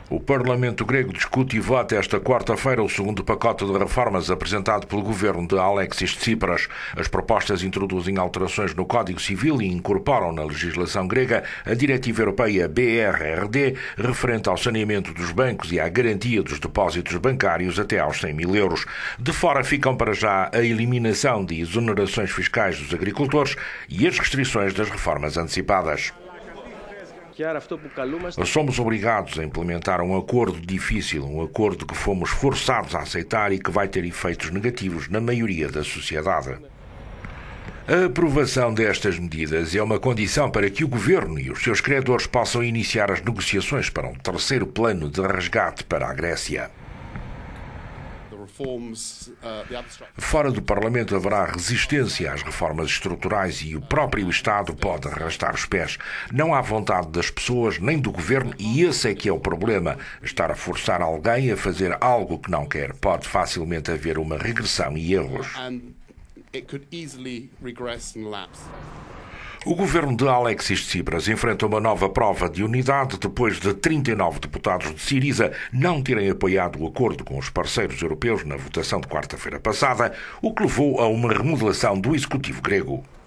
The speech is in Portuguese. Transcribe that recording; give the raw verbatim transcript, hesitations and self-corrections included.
O Parlamento grego discute e vota esta quarta-feira o segundo pacote de reformas apresentado pelo governo de Alexis Tsipras. As propostas introduzem alterações no Código Civil e incorporam na legislação grega a Diretiva Europeia B R R D, referente ao saneamento dos bancos e à garantia dos depósitos bancários até aos cem mil euros. De fora ficam para já a eliminação de exonerações fiscais dos agricultores e as restrições das reformas antecipadas. Somos obrigados a implementar um acordo difícil, um acordo que fomos forçados a aceitar e que vai ter efeitos negativos na maioria da sociedade. A aprovação destas medidas é uma condição para que o Governo e os seus credores possam iniciar as negociações para um terceiro plano de resgate para a Grécia. Fora do Parlamento haverá resistência às reformas estruturais e o próprio Estado pode arrastar os pés. Não há vontade das pessoas nem do Governo e esse é que é o problema. Estar a forçar alguém a fazer algo que não quer. Pode facilmente haver uma regressão e erros. O governo de Alexis Tsipras enfrenta uma nova prova de unidade depois de trinta e nove deputados de Syriza não terem apoiado o acordo com os parceiros europeus na votação de quarta-feira passada, o que levou a uma remodelação do executivo grego.